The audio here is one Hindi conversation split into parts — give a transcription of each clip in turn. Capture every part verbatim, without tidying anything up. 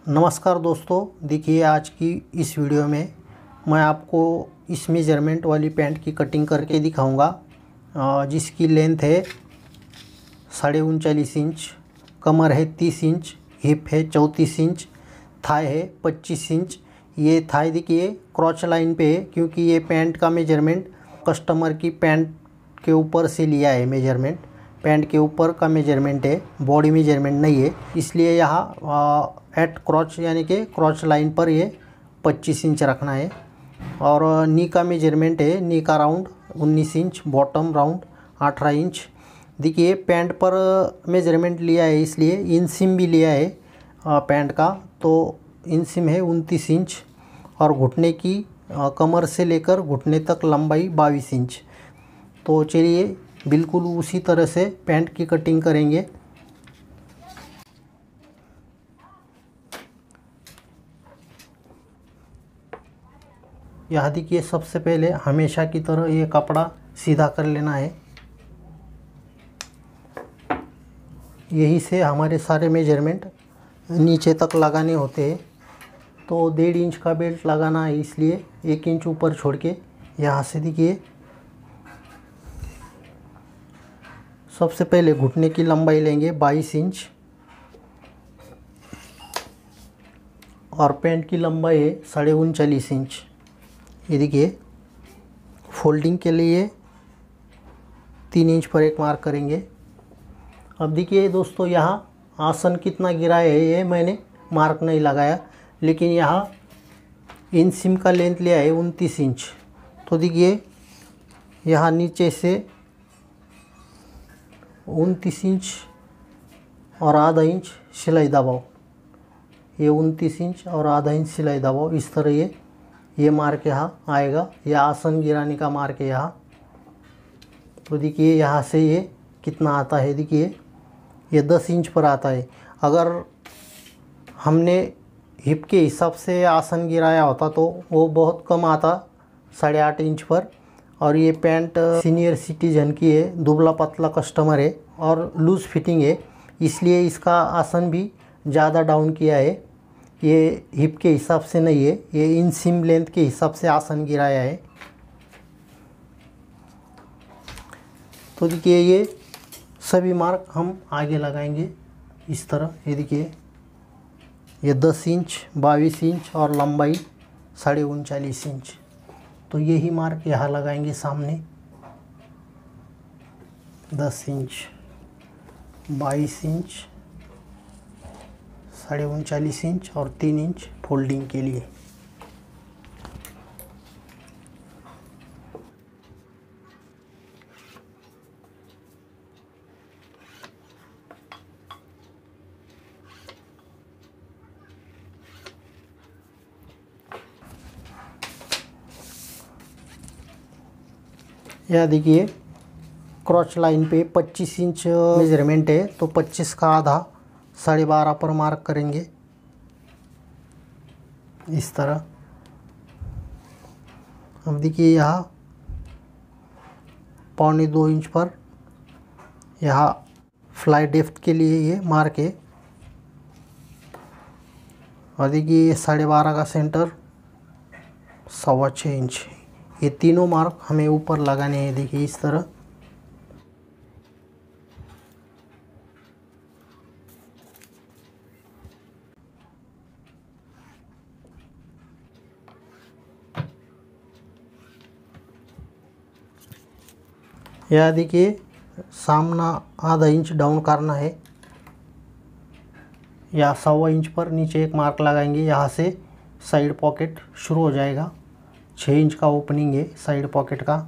नमस्कार दोस्तों, देखिए आज की इस वीडियो में मैं आपको इस मेजरमेंट वाली पैंट की कटिंग करके दिखाऊंगा, जिसकी लेंथ है साढ़े उनचालीस इंच, कमर है तीस इंच, हिप है चौंतीस इंच, थाई है पच्चीस इंच। ये थाई देखिए क्रॉच लाइन पे है, क्योंकि ये पैंट का मेजरमेंट कस्टमर की पैंट के ऊपर से लिया है। मेजरमेंट पैंट के ऊपर का मेजरमेंट है, बॉडी मेजरमेंट नहीं है, इसलिए यहाँ एट क्रॉच यानी कि क्रॉच लाइन पर ये पच्चीस इंच रखना है। और नी का मेजरमेंट है, नी का राउंड उन्नीस इंच, बॉटम राउंड अठारह इंच। देखिए पैंट पर मेजरमेंट लिया है, इसलिए इंसिम भी लिया है पैंट का, तो इंसिम है उनतीस इंच और घुटने की कमर से लेकर घुटने तक लंबाई बाईस इंच। तो चलिए बिल्कुल उसी तरह से पैंट की कटिंग करेंगे। यहाँ देखिए सबसे पहले हमेशा की तरह ये कपड़ा सीधा कर लेना है। यही से हमारे सारे मेजरमेंट नीचे तक लगाने होते हैं। तो डेढ़ इंच का बेल्ट लगाना है, इसलिए एक इंच ऊपर छोड़ के यहाँ से देखिए सबसे पहले घुटने की लंबाई लेंगे बाईस इंच और पैंट की लंबाई है साढ़े उनचालीस इंच। ये देखिए फोल्डिंग के लिए तीन इंच पर एक मार्क करेंगे। अब देखिए दोस्तों, यहाँ आसन कितना गिराया है ये मैंने मार्क नहीं लगाया, लेकिन यहाँ इंसिम का लेंथ लिया है उनतीस इंच। तो देखिए यहाँ नीचे से उनतीस इंच और आधा इंच सिलाई दबाओ, ये उनतीस इंच और आधा इंच सिलाई दबाओ। इस तरह ये ये मार्क यहाँ आएगा, यह आसन गिराने का मार्क है यहाँ। तो देखिए यहाँ से ये कितना आता है, देखिए ये दस इंच पर आता है। अगर हमने हिप के हिसाब से आसन गिराया होता तो वो बहुत कम आता, साढ़े आठ इंच पर। और ये पैंट सीनियर सिटीजन की है, दुबला पतला कस्टमर है और लूज़ फिटिंग है, इसलिए इसका आसन भी ज़्यादा डाउन किया है। ये हिप के हिसाब से नहीं है, ये इंसिम लेंथ के हिसाब से आसन गिराया है। तो देखिए ये सभी मार्क हम आगे लगाएंगे इस तरह। ये देखिए ये दस इंच, बाईस इंच और लंबाई साढ़े उनचालीस इंच। तो यही मार्क यहाँ लगाएंगे सामने, दस इंच, बाईस इंच, साढ़े उनचालीस इंच और तीन इंच फोल्डिंग के लिए। यह देखिए क्रॉच लाइन पे पच्चीस इंच मेजरमेंट है, तो पच्चीस का आधा साढ़े बारह पर मार्क करेंगे इस तरह। अब देखिए यहाँ पौने दो इंच पर यहाँ फ्लाई डेप्थ के लिए ये मार्क है। और देखिए ये साढ़े बारह का सेंटर सवा छः इंच। ये तीनों मार्क हमें ऊपर लगाने हैं, देखिए इस तरह। यह देखिए सामना आधा इंच डाउन करना है, या सवा इंच पर नीचे एक मार्क लगाएंगे। यहाँ से साइड पॉकेट शुरू हो जाएगा, छः इंच का ओपनिंग है साइड पॉकेट का।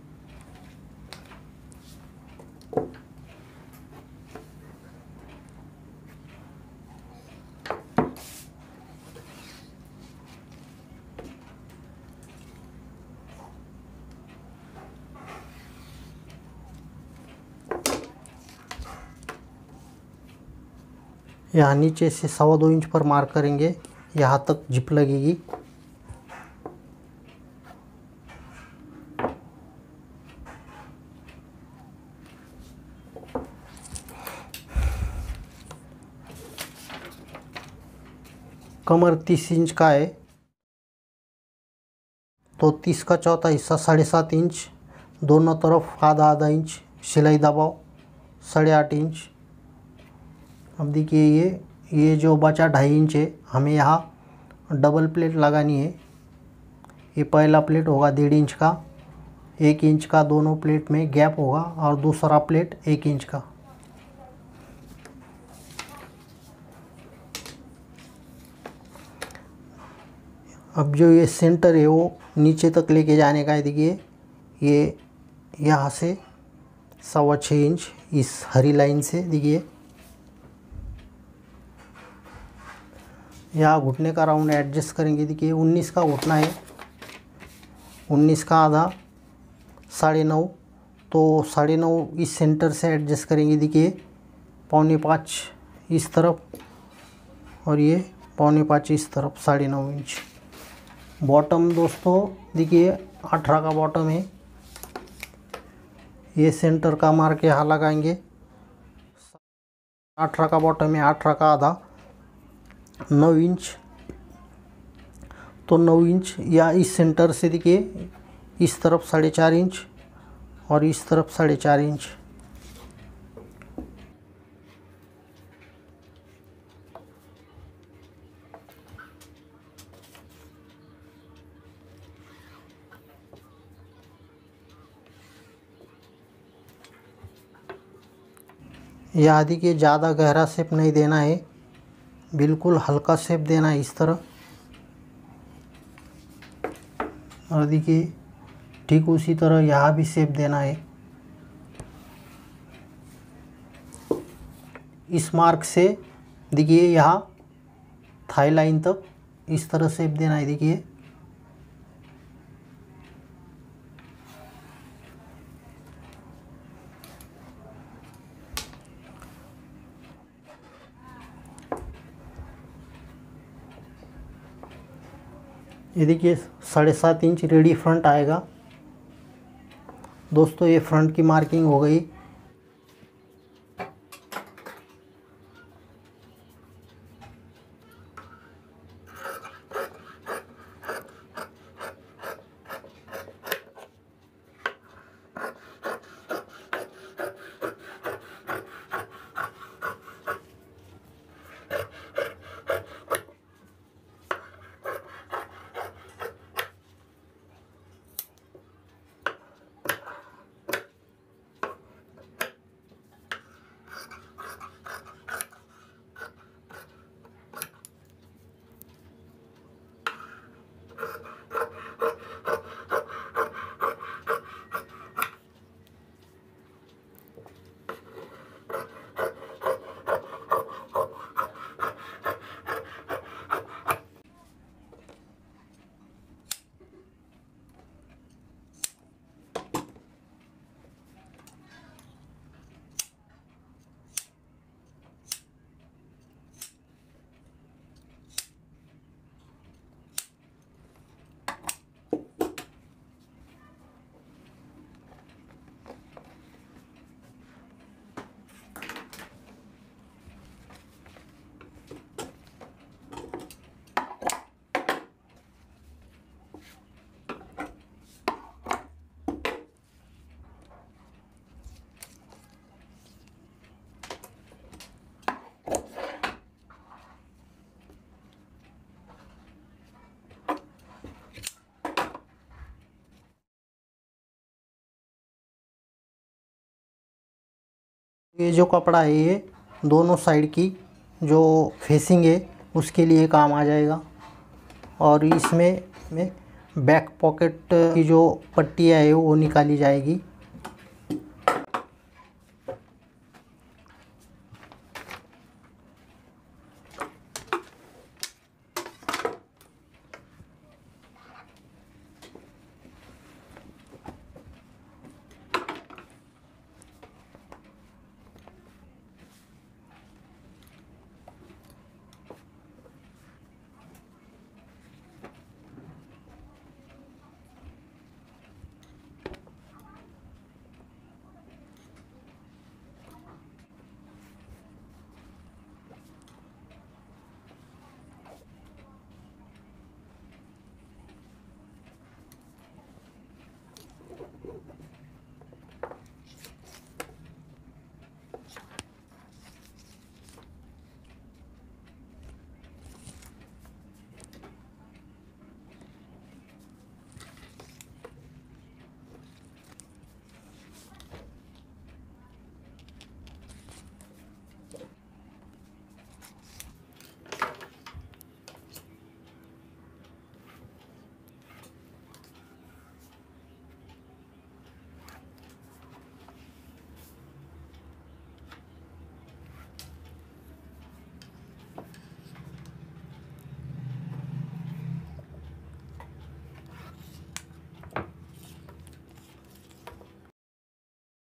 यहाँ नीचे से सवा दो इंच पर मार्क करेंगे, यहाँ तक जिप लगेगी। कमर तीस इंच का है तो तीस का चौथा हिस्सा साढ़े सात इंच, दोनों तरफ आधा आधा इंच सिलाई दबाव साढ़े आठ इंच। अब देखिए ये ये जो बचा ढाई इंच है, हमें यहाँ डबल प्लेट लगानी है। ये पहला प्लेट होगा डेढ़ इंच का, एक इंच का दोनों प्लेट में गैप होगा और दूसरा प्लेट एक इंच का। अब जो ये सेंटर है वो नीचे तक लेके जाने का है। देखिए ये यहाँ से सवा छः इंच इस हरी लाइन से, देखिए यहाँ घुटने का राउंड एडजस्ट करेंगे। देखिए उन्नीस का घुटना है, उन्नीस का आधा साढ़े नौ, तो साढ़े नौ इस सेंटर से एडजस्ट करेंगे। देखिए पौने पाँच इस तरफ और ये पौने पाँच इस तरफ, साढ़े नौ इंच। बॉटम दोस्तों देखिए अठारह का बॉटम है, ये सेंटर का मार के यहाँ लगाएंगे। अठारह का बॉटम है, अठारह का आधा नौ इंच, तो नौ इंच या इस सेंटर से देखिए इस तरफ साढ़े चार इंच और इस तरफ साढ़े चार इंच। यहाँ देखिए ज़्यादा गहरा शेप नहीं देना है, बिल्कुल हल्का शेप देना है इस तरह। और देखिए ठीक उसी तरह यहाँ भी शेप देना है। इस मार्क से देखिए यहाँ थाई लाइन तक इस तरह शेप देना है। देखिए ये देखिए साढ़े सात इंच रेडी फ्रंट आएगा। दोस्तों ये फ्रंट की मार्किंग हो गई। ये जो कपड़ा है ये दोनों साइड की जो फेसिंग है उसके लिए काम आ जाएगा। और इसमें में बैक पॉकेट की जो पट्टियाँ है वो निकाली जाएगी।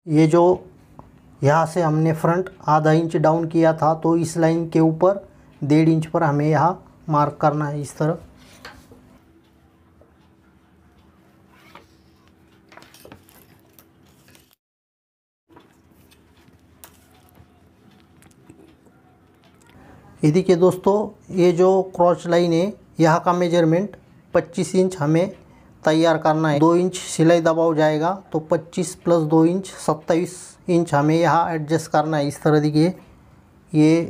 ये जो यहाँ से हमने फ्रंट आधा इंच डाउन किया था, तो इस लाइन के ऊपर डेढ़ इंच पर हमें यहाँ मार्क करना है इस तरह। ये देखिए दोस्तों, ये जो क्रॉस लाइन है यहाँ का मेजरमेंट पच्चीस इंच हमें तैयार करना है। दो इंच सिलाई दबाव जाएगा, तो पच्चीस प्लस दो इंच सत्ताईस इंच हमें यहाँ एडजस्ट करना है इस तरह। देखिए ये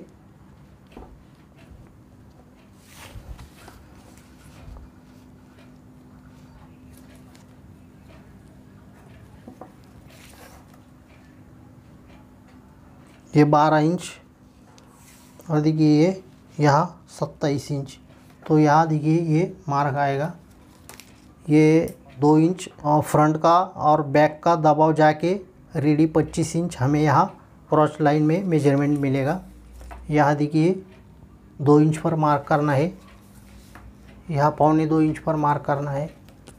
ये बारह इंच और देखिए ये यहाँ सत्ताईस इंच। तो यहाँ देखिए ये मार्क आएगा। ये दो इंच और फ्रंट का और बैक का दबाव जाके रेडी पच्चीस इंच हमें यहाँ क्रॉस लाइन में मेजरमेंट मिलेगा। यहाँ देखिए दो इंच पर मार्क करना है, यहाँ पौने दो इंच पर मार्क करना है।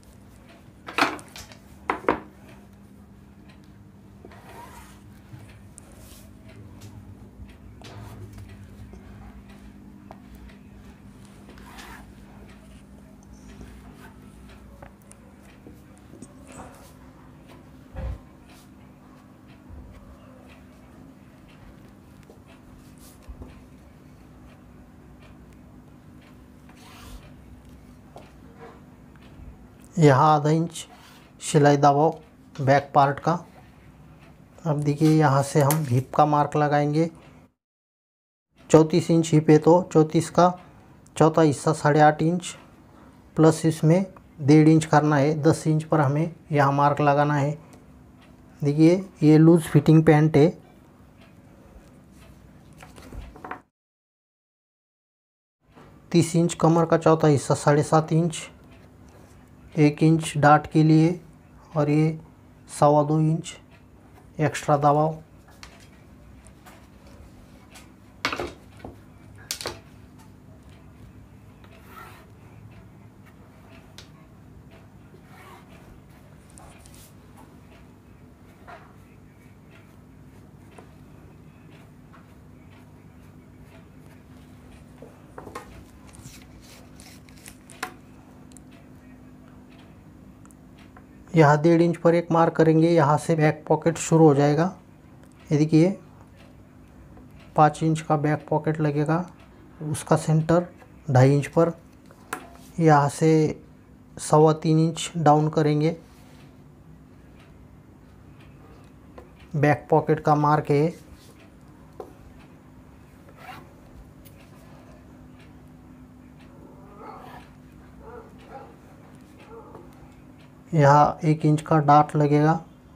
यहाँ आधा इंच सिलाई दबाव बैक पार्ट का। अब देखिए यहाँ से हम हिप का मार्क लगाएंगे। चौंतीस इंच हिप है, तो चौंतीस का चौथा हिस्सा साढ़े आठ इंच प्लस इसमें डेढ़ इंच करना है। दस इंच पर हमें यहाँ मार्क लगाना है। देखिए ये लूज फिटिंग पैंट है। तीस इंच कमर का चौथा हिस्सा साढ़े सात इंच, एक इंच डाट के लिए और ये सवा दो इंच एक्स्ट्रा दबाव। यहाँ डेढ़ इंच पर एक मार्क करेंगे, यहाँ से बैक पॉकेट शुरू हो जाएगा। ये देखिए पाँच इंच का बैक पॉकेट लगेगा, उसका सेंटर ढाई इंच पर। यहाँ से सवा तीन इंच डाउन करेंगे, बैक पॉकेट का मार्क है। यहाँ एक इंच का डाट लगेगा।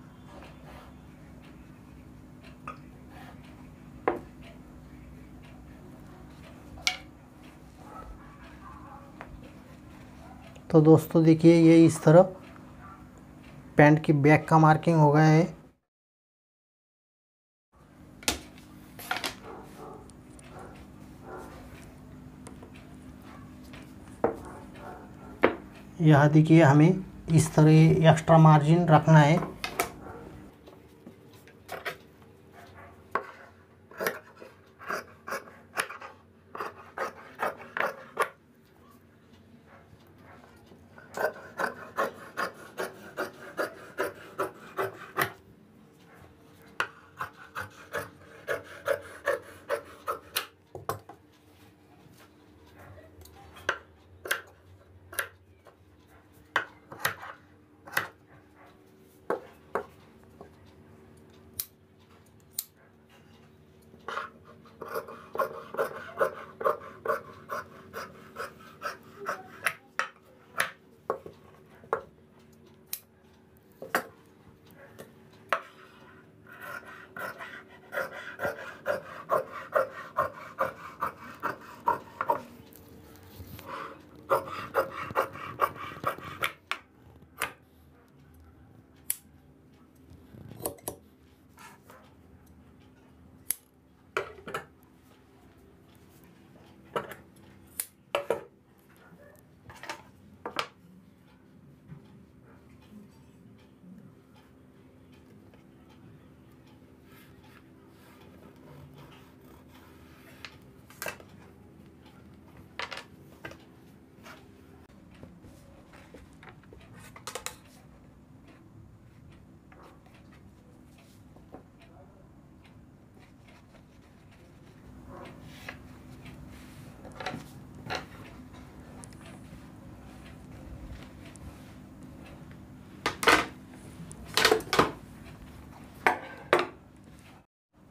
तो दोस्तों देखिए ये इस तरह पैंट की बैक का मार्किंग हो गया है। यहाँ देखिए हमें इस तरह एक्स्ट्रा मार्जिन रखना है।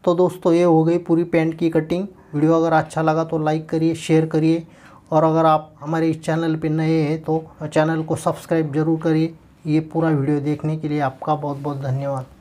तो दोस्तों ये हो गई पूरी पैंट की कटिंग। वीडियो अगर अच्छा लगा तो लाइक करिए, शेयर करिए, और अगर आप हमारे इस चैनल पे नए हैं तो चैनल को सब्सक्राइब ज़रूर करिए। ये पूरा वीडियो देखने के लिए आपका बहुत बहुत धन्यवाद।